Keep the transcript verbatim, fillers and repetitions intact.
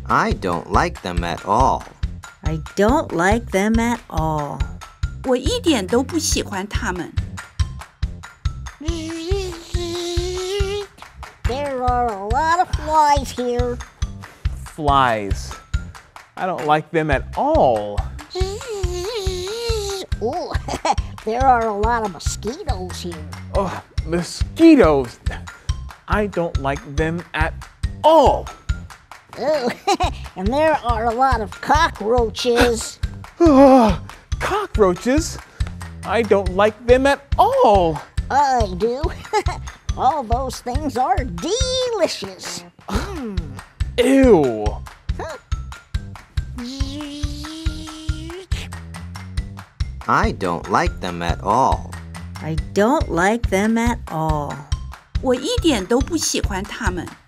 I don't like them at all. I don't like them at all. 我一点都不喜欢它们。 There are a lot of flies here. Flies. I don't like them at all. Ooh, there are a lot of mosquitoes here. Oh, mosquitoes. I don't like them at all. Ooh, and there are a lot of cockroaches. Oh, cockroaches. I don't like them at all. I do. All those things are delicious. Mm. Ew. I don't like them at all. I don't like them at all. 我一点都不喜欢它们。